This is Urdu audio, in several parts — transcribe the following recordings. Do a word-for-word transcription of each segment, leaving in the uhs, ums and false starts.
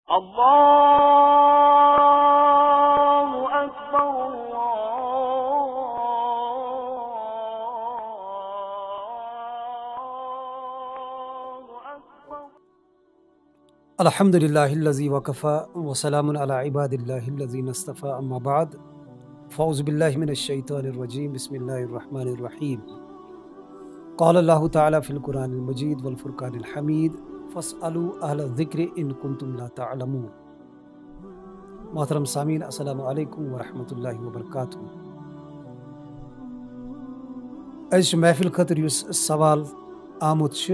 اللہ اکبر اللہ اکبر۔ الحمد للہ الذی وکفی وسلام علی عباد اللہ الذین اصطفی، اما بعد فاعوذ باللہ من الشیطان الرجیم، بسم اللہ الرحمن الرحیم۔ قال اللہ تعالی فی القرآن المجید والفرقان الحمید، فاسألوا اہل الذکر ان کنتم لا تعلمون۔ محترم سامعین، السلام علیکم ورحمۃ اللہ وبرکاتہ۔ أزچ محفل خاطر یس سوال آمت چھ،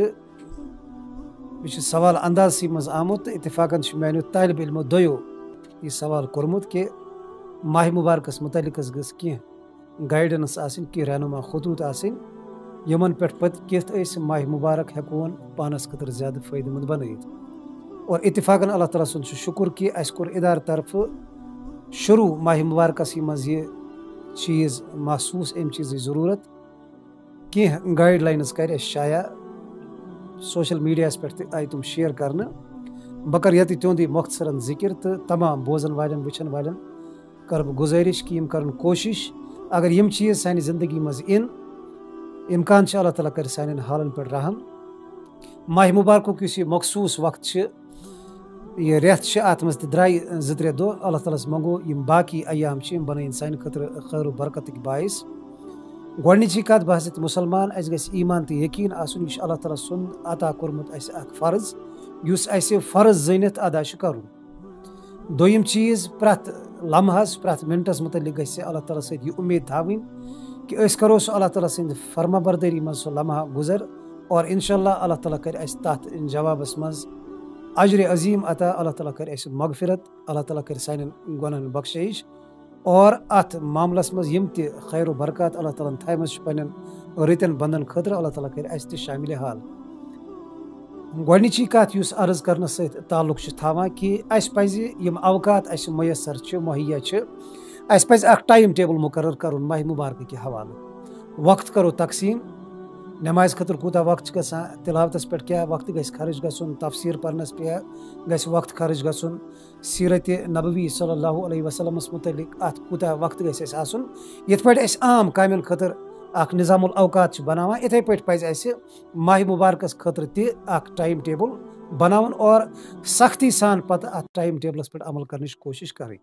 یہ سوال اندازی مز آمت، اتفاقاً میانو طالب علمو دویو یہ سوال کورمت کہ ماہ مبارکس متعلق گژھ کی گائیڈنس آسن، کی رہنما خطوط آسن یمن پہ پت کت اس ماہ مبارک ہیکون پانس خطر زیادہ فائدہ مند بنائت۔ اور اتفاقاً اللہ تعالیٰ سن شکر کہ اس کور ادارہ طرف شروع ماہ مبارکس مز یہ چیز محسوس ام چیز ضرورت کی گائیڈ لائنز کر شائع سوشل میڈیا پہ آئی تم شیئر کرنا۔ بہ کر یت تہد مختصراً ذکر تو تمام بوزن والن وچن والن کر بہ گزارش کہ یم کرن کوشش اگر یم چیز سانہ زندگی مز ان امکان اللہ تعالیٰ کر سان حالن پہ رحم۔ ماہ مبارک اس یہ مخصوص وقت یہ ریت ات مز درائے زٕ ترٛےٚ دۄہ، اللہ تعالیٰ منگو یم باقی ایام بنائن سانہ خاطر خیر و برکتک باعث۔ گۄڈنِچی کتھ بحثت مسلمان اس گژھِ ایمان تو یقین آسن، یہ اللہ تعالیٰ سن عطا کورمت اس اخ فرض یس اسہ فرض زٲنِتھ ادا کرن۔ دوٚیِم چیز پرٛٮ۪تھ لمحس پرٛٮ۪تھ منٹس متعلق گژھِ اللہ تعالیٰ سۭتۍ یہ امید تھاوٕنۍ کہ أسۍ کرو سُہ اللہ تعالیٰ سٕنٛدِ فرما بردٲری منٛز سُہ لمحہ گزر، اور انشاءاللہ اللہ تعالیٰ کرِ اسہِ تتھ جوابس منٛز اجر عظیم عطا، اللہ تعالیٰ کرِ اسہِ مغفرت، اللہ تعالیٰ کرِ سانٮ۪ن گۄنہن بخشٲیش، اور اتھ معاملس منٛز یِم تہِ خیر و برکات اللہ تعالیٰ ہن تھایمژ چھِ پننٮ۪ن رٕتٮ۪ن بندن خٲطرٕ، اللہ تعالیٰ کرِ اسہِ تہِ شامل حال۔ گۄڈنِچی کتھ یُس عرض کرنس سۭتۍ تعلق چھُ تھاوان کہ اسہِ پزِ یِم اوقات اسہِ میسر چھِ مہیا چھِ، اسہِ پزِ اکھ ٹایم ٹیبل مقرر کرُن ماہ مبارکہ کہِ حوالہٕ۔ وقت کرو تقسیم، نماز خٲطرٕ کوٗتاہ وقت چھُ گژھان، تلاوتس پٮ۪ٹھ کیٛاہ وقت گژھِ خرٕچ گژھُن، تفسیٖر پرنس پٮ۪ٹھ گژھِ وقت خرٕچ گژھُن، سیرت نبوی صلی اللہ علیہ وسلمس متعلق اتھ کوٗتاہ وقت گژھِ اسہِ آسُن۔ یِتھ پٲٹھۍ أسۍ عام کامٮ۪ن خٲطرٕ اکھ نظام الاوقات چھِ بناوان، یِتھے پٲٹھۍ پزِ اسہِ ماہ مبارکس خٲطرٕ تہِ اکھ ٹایم ٹیبل بناوُن اور سختی سان پتہٕ اتھ ٹایم ٹیبلس پٮ۪ٹھ عمل کرنٕچ کوٗشش کرٕنۍ۔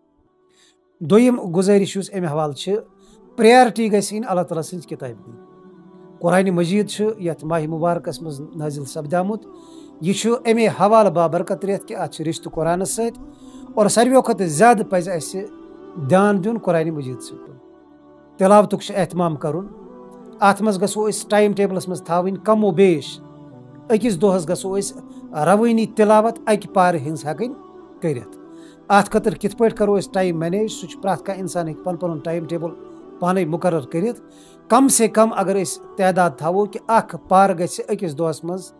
دوٚیِم گُزٲرِش یُس امہِ حوالہٕ چھِ، پریارٹی گژھِ یِنۍ اللہ تعالیٰ سٕنٛزِ کِتابہِ کُن۔ قرآنِ مجیٖد چھُ یتھ ماہ مبارکس منٛز نٲزِل سپدیومُت، یہِ چھُ امے حوالہٕ بابرکت رٮ۪تھ کہِ اتھ چھُ رشتہٕ قرآنس سۭتۍ، اور ساروِیو کھۄتہٕ زیادٕ پزِ اسہِ دیان دیُن قرآنِ مجیٖد سۭتۍ کُن۔ تلاوتُک چھُ احتمام کرُن، اتھ منٛز گژھو أسۍ ٹایم ٹیبلس منٛز تھاوٕنۍ کم و بیش أکِس دۄہس گژھو أسۍ روٲنی تلاوت اکہِ پارِ ہٕنٛز ہٮ۪کٕنۍ کٔرِتھ۔ اتھ خٲطرٕ کِتھ پٲٹھۍ کرو أسۍ ٹایم مینیج، سُہ چھُ پرٛٮ۪تھ کانٛہہ انسان ہیٚکہِ پنُن پنُن ٹایم ٹیبل پانے مقرر کٔرِتھ۔ کم سے کم اگر أسۍ تعداد تھاوو کہ اکھ پارٕ گژھِ أکِس دۄہس منٛز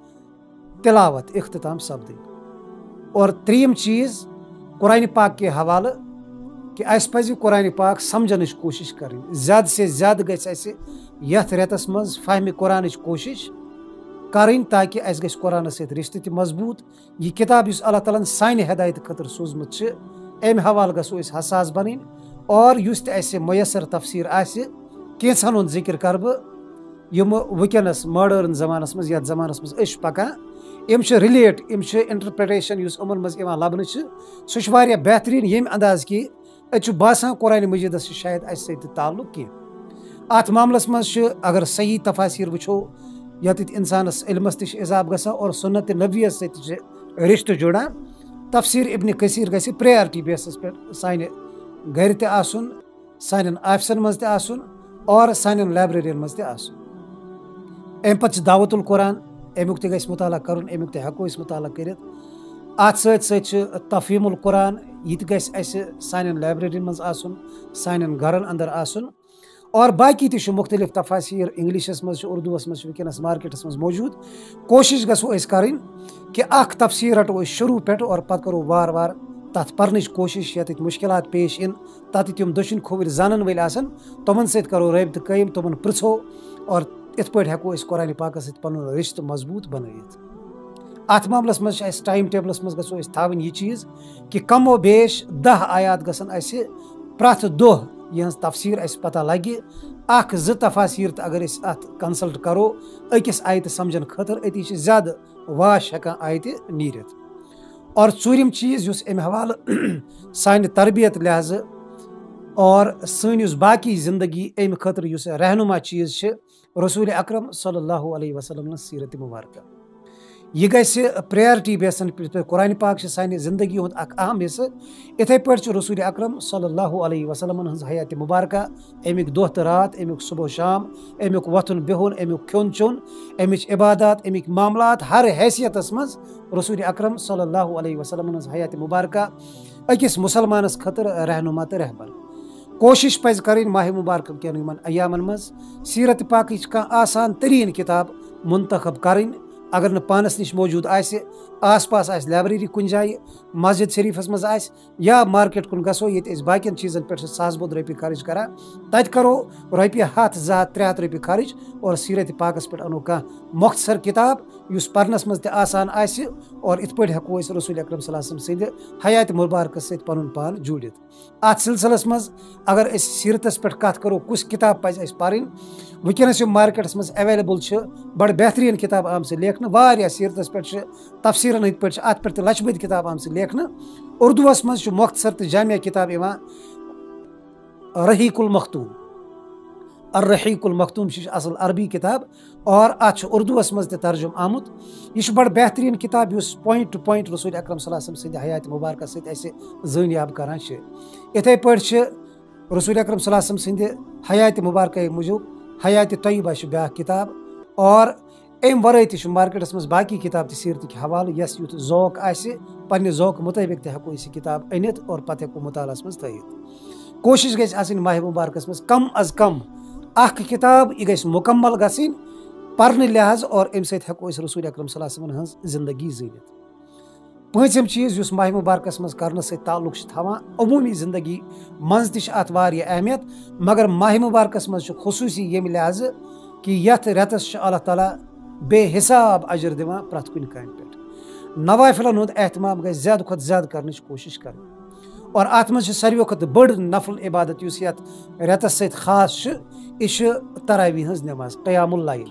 تلاوت اختتام سپدٕنۍ۔ اور ترٛیٚیِم چیٖز قرآنِ پاک کہِ حوالہٕ کہ اسہِ پزِ قرآنِ پاک سمجھنٕچ کوٗشش کرٕنۍ، زیادٕ سے زیادٕ گژھِ اسہِ یتھ رٮ۪تس منٛز فہمِ قرآنٕچ کوٗشش کرٕنۍ تاکہ اسہِ گژھِ قرآنس سۭتۍ رشتہٕ تہِ مضبوٗط۔ یہِ کِتاب یُس اللہ تعالیٰ ہن سانہِ ہدایتہٕ خٲطرٕ سوٗزمُت چھِ، امہِ حوالہٕ گژھو أسۍ حساس بنٕنۍ، اور یُس تہِ اسہِ میسر تفسیٖر آسہِ، کینٛژھن ہُنٛد ذکر کرٕ بہٕ یِم وٕنکٮ۪نس ماڈٲرن زمانس منٛز یتھ زمانس منٛز أسۍ چھِ پکان، یِم چھِ رِلیٹ، یِم چھِ انٹرپریٹیشن یُس یِمن منٛز یِوان لبنہٕ چھِ، سُہ چھُ واریاہ بہتریٖن ییٚمہِ انداز کہِ أسۍ چھُ باسان قرآنِ مجیٖدس چھُ شاید اسہِ سۭتۍ تہِ تعلق کینٛہہ۔ اتھ معاملس منٛز چھِ اگر صحیح تفاصیٖر وٕچھو ییٚتٮ۪تھ انسانس علمس تہِ چھِ اضافہٕ گژھان اور سنتِ نبویس سۭتۍ تہِ چھِ رشتہٕ جُڑان۔ تفسیٖر ابنِ کثیٖر گژھِ پریارٹی بیسس پٮ۪ٹھ سانہِ گرِ تہِ آسُن، سانٮ۪ن آفسن منٛز تہِ آسُن، اور سانٮ۪ن لایبریرین منٛز تہِ آسُن۔ امہِ پتہٕ چھِ دعوت القرآن، امیُک تہِ گژھِ مطالعہ کرُن، امیُک تہِ ہٮ۪کو أسۍ مطالعہ کٔرِتھ۔ اتھ سۭتۍ سۭتۍ چھِ تفہیٖم القرآن، یہِ تہِ گژھِ اسہِ سانٮ۪ن لایبریرین منٛز آسُن، سانٮ۪ن گرن انٛدر آسُن، اور باقی تہِ چھُ مختلف تفاصیٖر انگلشس منٛز چھُ، اردوٗوس منٛز چھُ وٕنکٮ۪نس مارکیٹس منٛز موجوٗد۔ کوٗشش گژھو أسۍ کرٕنۍ کہ اکھ تفسیٖر رٹو أسۍ شروٗع پٮ۪ٹھ اور پتہٕ کرو وارٕ وارٕ تتھ پرنٕچ کوٗشش، ییٚتٮ۪تھ مُشکلات پیش یِن، تتٮ۪تھ یِم دٔچھِنۍ کھووٕرۍ زانن وٲلۍ آسن تِمن سۭتۍ کرو رٲبطہٕ قٲیِم، تِمن پرژھو، اور یِتھ پٲٹھۍ ہٮ۪کو أسۍ قرآنِ پاکس سۭتۍ پنُن رشتہٕ مضبوٗط بنٲیِتھ۔ اتھ معاملس مز اس ٹائم ٹیبلس مز گژھو أسۍ تھاوٕنۍ یہِ چیٖز کہِ کم و بیش دہ آیات گژھن اَسہِ پرٛٮ۪تھ دۄہ یِہٕنٛز تفسیٖر اَسہِ پتہ لگہِ اکھ زٕ تفاسیٖر تہِ اگر أسۍ اتھ کنسلٹ کرو أکِس آیتہِ سمجھن خٲطرٕ أتی چھِ زیادٕ واش ہٮ۪کان آیتہِ نیٖرِتھ اور ژوٗرِم چیٖز یُس امہِ حوالہٕ سانہِ تربیت لحاظہٕ اور سٲنۍ یُس باقی زندگی امہِ خٲطرٕ یُس رہنما چیٖز چھِ رسوٗلِ اکرم صلی اللہ علیہ وسلم سیٖرتِ مبارکہ یہِ گژھِ پریارٹی بیسن پٮ۪ٹھ قرآنِ پاک چھِ سانہِ زندگی ہُنٛد اکھ اہم حصہٕ یِتھٕے پٲٹھۍ چھُ رسوٗلِ اکرم صلی اللہ علیہ وسلمن ہٕنٛز حیاتِ مبارکہ امیُک دۄہ تہٕ رات امیُک صبح و شام امیُک وۄتھُن بِہُن امیُک کھیوٚن چیوٚن امِچ عبادات امیِکۍ معاملات ہر حیثیتس منٛز رسوٗلِ اکرم صلی اللہ علیہ وسلمن ہٕنٛز حیاتِ مبارکہ أکِس مُسلمانس خٲطرٕ رہنما تہٕ رہبر کوٗشش پزِ کرٕنۍ ماہِ مبارکہ کٮ۪ن یِمن ایامن منٛز سیٖرت پاکٕچ کانٛہہ آسان تریٖن کِتاب منتخب کرٕنۍ اگر نہٕ پانس نِش موجوٗد آسہِ آس پاس آسہِ لایبرری کُنہِ جایہِ مسجد شریٖفس منٛز آسہِ یا مارکیٹ کُن گژھو ییٚتہِ أسۍ باقین چیٖزن پٮ۪ٹھ چھِ ساس بوٚد رۄپیہِ خرٕچ کران تتہِ کرو رۄپیہِ ہتھ زٕ ہتھ ترٛےٚ ہتھ رۄپیہِ خرٕچ اور سیٖرت پاکس پٮ۪ٹھ انو کانٛہہ مۄختصر کِتاب یُس پرنس منٛز تہِ آسان آسہِ اور یِتھ پٲٹھۍ ہٮ۪کو أسۍ رسوٗلِ اکرم صلی اللہ علیہ وسلم سٕنٛدِ حیاتِ مبارکس سۭتۍ پنُن پان جوٗڑِتھ اتھ سلسلس منٛز اگر أسۍ سیٖرتس پٮ۪ٹھ کتھ کرو کُس کِتاب پزِ اَسہِ پرٕنۍ وٕنکیٚنس یِم مارکیٹس منٛز ایویلیبل چھِ بڑٕ بہتریٖن کِتاب آمژٕ لیکھنہٕ واریاہ سیٖرتس پٮ۪ٹھ چھِ تفسیٖرن ہٕنٛدۍ پٲٹھۍ چھِ اتھ پٮ۪ٹھ تہِ لچھِ بٔدۍ کِتاب آمژٕ لیکھنہٕ اردوٗوس منٛز چھُ مۄختصر تہٕ جامع کِتاب یِوان رحیٖق المختوٗم الرحیٖق المختوٗم چھِ اصل عربی کِتاب اور اتھ چھُ اردوٗوس منٛز تہِ ترجُمہٕ آمُت یہِ چھُ بڑٕ بہتریٖن کِتاب یُس پویِنٹ ٹُو پویِنٹ رسوٗلِ اکرم صلی اللہ علیہ وسلم سٕنٛدِ حیاتِ مبارکہ سۭتۍ اسہِ زٲنیاب کران چھِ یِتھٕے پٲٹھۍ چھِ رسوٗلِ اکرم صلی اللہ علیہ وسلم سٕنٛدِ حیاتِ مبارکہ موٗجوٗب حیاتِ طیبہ چھِ بیٛاکھ کِتاب اور امہِ ورٲے تہِ چھُ مارکیٹس منٛز باقٕے کِتاب تہِ سیٖرتٕکۍ حوالہٕ یۄس یُتھ ذوق آسہِ پننہِ ذوقہٕ مُطٲبِق تہِ ہٮ۪کو أسۍ یہِ کِتاب أنِتھ اور پتہٕ ہٮ۪کو مُطالعس منٛز تھٲیِتھ کوٗشش گژھِ آسٕنۍ ماہِ مبارکس منٛز کم از کم اکھ کِتاب یہِ گژھِ مُکمل گژھٕنۍ پرنہٕ لحاظ اور امہِ سۭتۍ ہٮ۪کو أسۍ رسوٗلِ اکرم صلی اللہ علیہ وسلم ہٕنٛز زندگی زٲنِتھ پٲنٛژِم چیٖز یُس ماہِ مبارکس منٛز کرنہٕ سۭتۍ تعلُق چھُ تھاوان عموٗمی زندگی منٛز تہِ چھِ اتھ واریاہ اہمیت مگر ماہِ مبارکس منٛز چھُ خصوٗصی ییٚمہِ لحاظہٕ کہِ یتھ رٮ۪تس چھُ اللہ تعالیٰ بے حساب اجر دِوان پرٛٮ۪تھ کُنہِ کامہِ پٮ۪ٹھ نوافلن ہُنٛد احتمام گژھِ زیادٕ کھۄتہٕ زیادٕ کرنٕچ کوٗشش کرٕنۍ اور اتھ منٛز چھِ ساروٕے کھۄتہٕ بٔڑ نفل عبادت یُس یتھ رٮ۪تس سۭتۍ خاص چھُ یہِ چھُ تراویح ہٕنٛز نٮ۪ماز قیام اللیل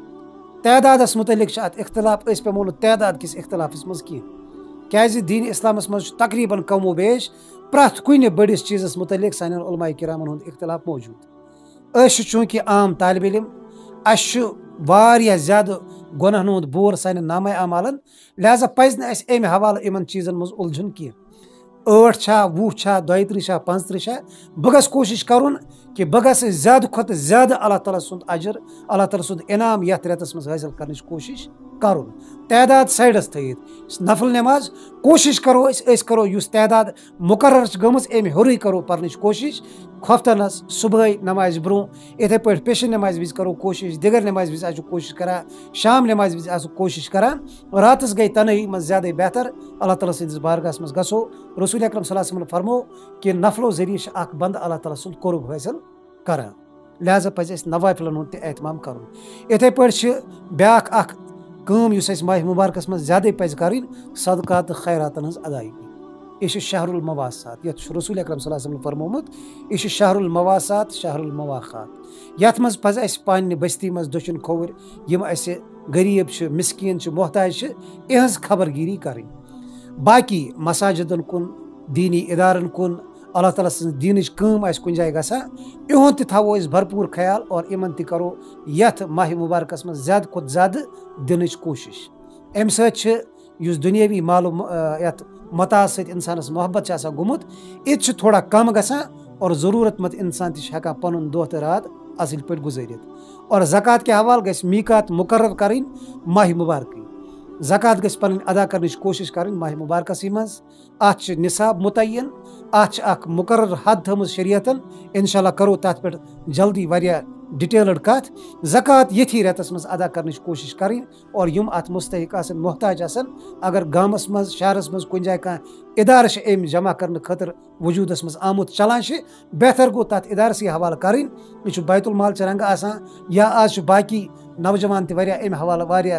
تعدادس متعلق چھِ اتھ اختلاف أسۍ پیٚمو نہٕ تعداد کِس اختلافس منٛز کینٛہہ کیازِ دیٖنِ اسلامس منٛز چھُ تقریٖبن کم و بیش پرٛٮ۪تھ کُنہِ بٔڑِس چیٖزس متعلق سانٮ۪ن علماء کرامن ہُنٛد اختلاف موٗجوٗد أسۍ چھِ چوٗنٛکہِ عام طالبہِ علم اسہِ چھُ واریاہ زیادٕ گۄنہن ہُنٛد بور سانٮ۪ن نامے اعمالن لہٰذا پزِ نہٕ اسہِ امہِ حوالہٕ یِمن چیٖزن منٛز اُلجھُن کینٛہہ ٲٹھ چھا وُہ چھا دۄیہِ تٕرٛہ چھا پانٛژھ تٕرٛہ چھا بہٕ گژھٕ کوٗشش کرُن کہِ بہٕ گژھٕ زیادٕ کھۄتہٕ زیادٕ اللہ تعالیٰ سُنٛد اجر اللہ تعالیٰ سُنٛد انعام یتھ رٮ۪تس منٛز حٲصِل کرنٕچ کوٗشش کرُن تعداد سایڈس تھٲیِتھ نفل نٮ۪ماز کوٗشش کرو أسۍ أسۍ کرو یُس تعداد مُقرر چھِ گٔمٕژ امہِ ہیوٚرُے کرو پرنٕچ کوٗشش خۄفتنس صُبحٲے نمازِ برونٛہہ یِتھٕے پٲٹھۍ پیشہِ نٮ۪مازِ وِزِ کرو کوٗشش دِگر نٮ۪مازِ وِزِ آسو کوٗشش کران شام نٮ۪مازِ وِزِ آسو کوٗشش کران راتس گٔے تنہٲیی منٛز زیادے بہتر اللہ تعالیٰ سٕنٛدِس بارگاہس منٛز گژھو رسوٗلِ اکرم صلی اللہ علیہ وسلم فرمو کہِ نفلو ذٔریعہٕ چھِ اکھ بنٛدٕ اللہ تعالیٰ سُنٛد قرب حٲصِل کران لہٰذا پزِ اسہِ نوافلن ہُنٛد تہِ احتمام کرُن یِتھٕے پٲٹھۍ چھِ بیٛاکھ اکھ کٲم یُس اسہِ ماہِ مبارکس منٛز زیادے پزِ کرٕنۍ صدقات تہٕ خیراتن ہٕنٛز ادایگی یہِ چھُ شہر المواسات یتھ چھُ رسوٗلِ اکرم صلی اللہ علیہ وسلم فرمومُت یہِ چھُ شہر المواسات شہر المواخات یتھ منٛز پزِ اسہِ پننہِ بستی منٛز دٔچھُن کھووٕرۍ یِم اسہِ غریٖب چھِ مِسکیٖن چھِ محتاج چھِ یِہٕنٛز خبرگیٖری کرٕنۍ باقی مساجدن کُن دیٖنی ادارن کُن اللہ تعالیٰ سٕنٛز دیٖنٕچ کٲم آسہِ کُنہِ جایہِ گژھان یِہُنٛد تہِ تھاوو أسۍ بھرپوٗر خیال اور یِمن تہِ کرو یتھ ماہِ مبارکس منٛز زیادٕ کھۄتہٕ زیادٕ دِنٕچ کوٗشش امہِ سۭتۍ چھِ یُس دُنیٲوی معلوٗ یتھ متاعس سۭتۍ انسانس محبت چھُ آسان گوٚمُت یہِ تہِ چھُ تھوڑا کم گژھان اور ضروٗرت منٛد انسان تہِ چھُ ہٮ۪کان پنُن دۄہ تہٕ رات اصٕل پٲٹھۍ گُزٲرِتھ اور زکات کہِ حوالہٕ گژھِ میٖقات مُقرر کرٕنۍ ماہِ مبارکٕے زکات گژھِ پنٕنۍ ادا کرنٕچ کوٗشش کرٕنۍ ماہِ مبارکسٕے منٛز اتھ چھِ نِصاب مُتعین اتھ چھِ اکھ مُقرر حد تھٲومٕژ شریعتن انشاء اللہ کرو تتھ پٮ۪ٹھ جلدی واریاہ ڈِٹیلٕڈ کتھ زکات ییٚتھی رٮ۪تس منٛز ادا کرنٕچ کوٗشش کرٕنۍ اور یِم اتھ مُستحق آسن محتاج آسن اگر گامس منٛز شہرس منٛز کُنہِ جایہِ کانٛہہ ادارٕ چھِ امہِ جمع کرنہٕ خٲطرٕ وجوٗدس منٛز آمُت چلان چھِ بہتر گوٚو تتھ ادارسٕے حوالہٕ کرٕنۍ یہِ چھُ بیت المال چہِ رنٛگہٕ آسان یا آز چھُ باقی نوجوان تہِ واریاہ امہِ حوالہٕ واریاہ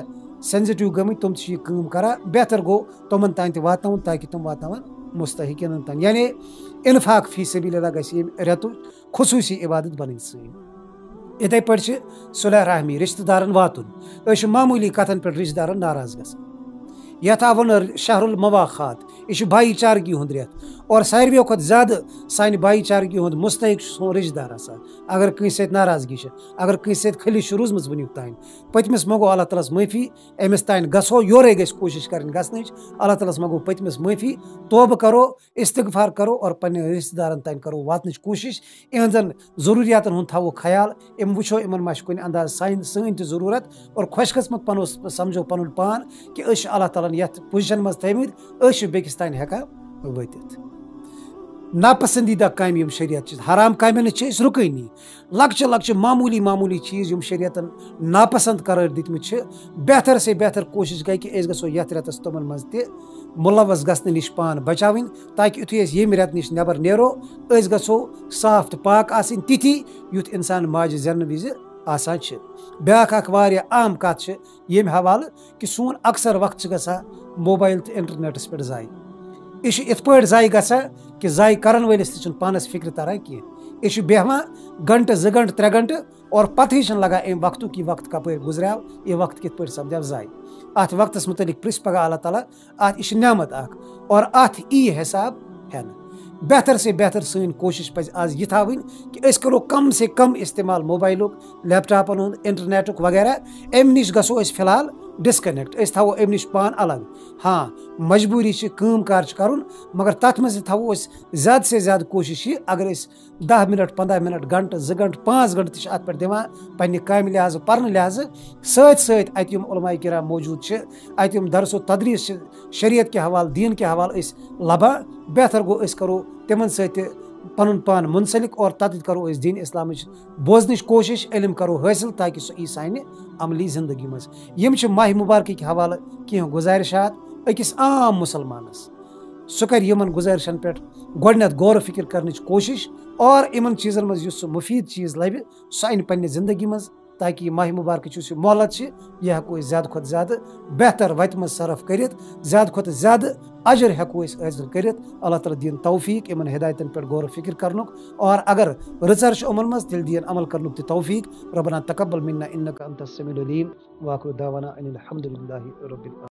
سینسٹیو گٔمٕتۍ تِم تہِ چھِ یہِ کٲم کران بہتر گوٚو تِمن تانۍ تہِ واتناوُن تاکہِ تِم واتناوَن مستحقیٖنن تانۍ یعنی اِنفاق فی سبیٖل اللہ گژھِ ییٚمہِ رٮ۪تُچ خصوٗصی عبادت بنٕنۍ سٲنۍ یِتھٕے پٲٹھۍ چھِ صلح رحمی رشتہٕ دارن واتُن أسۍ چھِ معموٗلی کتھن پٮ۪ٹھ رشتہٕ دارن ناراض گژھان یتھ آو ونہٕ شہر المواخات یہِ چھُ بھایی چارگی ہُنٛد رٮ۪تھ اور ساروِیو کھۄتہٕ زیادٕ سانہِ بھایی چارگی ہُنٛد مستحق چھُ سون رشتہٕ دار آسان اگر کٲنٛسہِ سۭتۍ ناراضگی چھِ اگر کٲنٛسہِ سۭتۍ خٔلِش چھِ روٗزمٕژ وٕنیُک تانۍ پٔتمِس منٛگو اللہ تعالیٰ ہس معٲفی أمِس تانۍ گژھو یورے گژھِ کوٗشش کرٕنۍ گژھنٕچ اللہ تعالیٰ ہس منٛگو پٔتمِس معٲفی توبہٕ کرو استغفار کرو اور پننٮ۪ن رشتہٕ دارن تانۍ کرو واتنٕچ کوٗشش یِہنٛزن ضروٗریاتن ہُنٛد تھاوو خیال یِم وٕچھو یِمن ما چھِ کُنہِ انداز سانہِ سٲنۍ تہِ ضروٗرت اور خۄش قٕسمت پنو سمجھو پنُن پان کہِ أسۍ چھِ اللہ تعالیٰ ہن یتھ پُزِشن منٛز تھٲومٕتۍ أسۍ چھِ بیٚکِس تانۍ ہٮ۪کان وٲتِتھ ناپسندیدہ کامہِ یِم شریعت چھِ حرام کامٮ۪ن نِش چھِ أسۍ رُکٲنی لۄکچہِ لۄکچہِ معموٗلی معموٗلی چیٖز یِم شریعتن ناپسنٛد قرار دِتمٕتۍ چھِ بہتر سے بہتر کوٗشش گٔے کہِ أسۍ گژھو یتھ رٮ۪تس تِمن منٛز تہِ مُلوث گژھنہٕ نِش پان بچاوٕنۍ تاکہِ یُتھُے أسۍ ییٚمہِ رٮ۪تہٕ نِش نٮ۪بر نیرو أسۍ گژھو صاف تہٕ پاک آسٕنۍ تِتھی یُتھ انسان ماجہِ زینہٕ وِزِ آسان چھِ بیاکھ اکھ واریاہ عام کتھ چھِ ییٚمہِ حوالہٕ کہِ سون اکثر وقت چھُ گژھان موبایل تہٕ انٹرنیٹس پٮ۪ٹھ ضایہِ یہِ چھُ یِتھ پٲٹھۍ ضایہِ گژھان کہِ ضایہِ کرن وٲلِس تہِ چھُنہٕ پانس فکرِ تران کینٛہہ یہِ چھُ بیٚہوان گنٹہٕ زٕ گنٹہٕ ترٛےٚ گنٹہٕ اور پتہٕے چھُنہٕ لگان امہِ وقتُک یہِ وقت کپٲرۍ گُزریو یہِ وقت کِتھ پٲٹھۍ سپدیو ضایہِ اتھ وقتس مُتعلق پرژھ پگاہ اللہ تعالیٰ اتھ یہِ چھِ نعمت اکھ اور اتھ یی حساب ہٮ۪نہٕ بہتر سے بہتر سٲنۍ کوٗشش پزِ آز یہِ تھاوٕنۍ کہِ أسۍ کرو کم سے کم استعمال موبایلُک لیپ ٹاپن ہُنٛد انٹرنیٹُک وغیرہ امہِ نِش گژھو أسۍ فِلحال ڈسکنیکٹ أسۍ تھاوو امہِ نِش پان الگ ہاں مجبوٗری چھِ کٲم کار چھِ کرُن مگر تتھ منٛز تہِ تھاوو أسۍ زیادٕ سے زیادٕ کوٗشش یہِ اگر أسۍ دہ منٹ پنٛداہ منٹ گنٹہٕ زٕ گنٹہٕ پانٛژھ گنٹہٕ تہِ چھِ اتھ پٮ۪ٹھ دِوان پننہِ کامہِ لحاظہٕ پرنہٕ لحاظہٕ سۭتۍ سۭتۍ اتہِ یِم علماء کرام موجوٗد چھِ اتہِ یِم درس و تدریٖس چھِ شریعت کہِ حوالہٕ دیٖن کہِ حوالہٕ أسۍ لبان بہتر گوٚو أسۍ کرو تِمن سۭتۍ تہِ پنُن پان منسلک اور تتٮ۪تھ کرو أسۍ دیٖن اسلامٕچ بوزنٕچ کوٗشش علم کرو حٲصِل تاکہِ سُہ یی سانہِ عملی زندگی منٛز یِم چھِ ماہِ مُبارکٕکۍ حوالہٕ کینٛہہ گُزٲرِشات أکِس عام مُسلمانس سُہ کرِ یِمن گُزٲرِشن پٮ۪ٹھ گۄڈٕنٮ۪تھ غورٕ فِکر کرنٕچ کوٗشش اور یِمن چیٖزن منٛز یُس سُہ مُفیٖد چیٖز لبہِ سُہ انہِ پننہِ زندگی منٛز تاکہِ یہِ ماہِ مُبارکٕچ یُس یہِ مۄہلت چھِ یہِ ہٮ۪کو أسۍ زیادٕ کھۄتہٕ زیادٕ بہتر وتہِ منٛز صرف کٔرِتھ زیادٕ کھۄتہٕ زیادٕ اجر ہٮ۪کو أسۍ حٲصِل کٔرِتھ اللہ تعالیٰ دِیِن توفیٖق یِمن ہدایتن پٮ۪ٹھ غورٕ فِکر کرنُک اور اگر رٕژر چھِ یِمن منٛز تیٚلہِ دِیِن عمل کرنُک تہِ توفیٖق ربنا تقبل منا انک انت السمیع العلیٖم واخر دعوانا ان الحمدُ للہ رب العالمین